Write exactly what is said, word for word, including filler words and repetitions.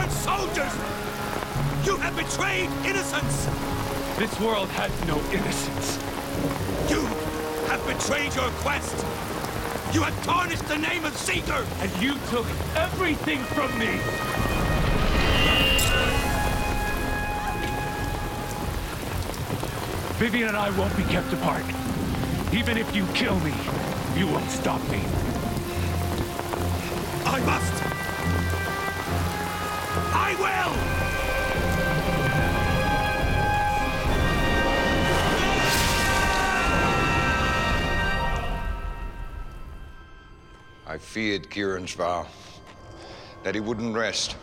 weren't soldiers! You have betrayed innocence! This world has no innocence. You have betrayed your quest! You have tarnished the name of Seeker! And you took everything from me! Vivian and I won't be kept apart. Even if you kill me, you won't stop me. I must! I will! I feared Kieran's vow, that he wouldn't rest.